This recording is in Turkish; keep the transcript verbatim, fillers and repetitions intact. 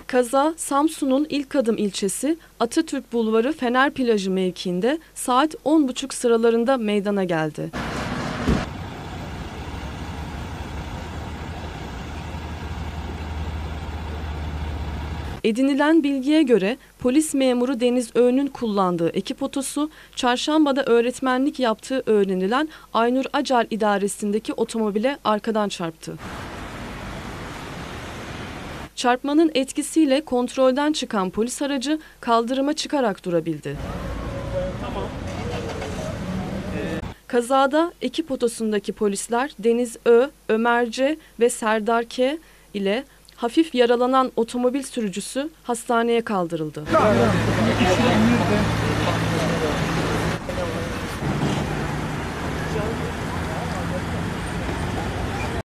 Kaza Samsun'un İlkadım ilçesi Atatürk Bulvarı Fener Plajı mevkiinde saat on buçuk sıralarında meydana geldi. Edinilen bilgiye göre polis memuru Deniz Ö'nün kullandığı ekip otosu çarşambada öğretmenlik yaptığı öğrenilen Aynur Acar idaresindeki otomobile arkadan çarptı. Çarpmanın etkisiyle kontrolden çıkan polis aracı kaldırıma çıkarak durabildi. Kazada ekip otosundaki polisler Deniz Ö, Ömer C ve Serdar K ile hafif yaralanan otomobil sürücüsü hastaneye kaldırıldı.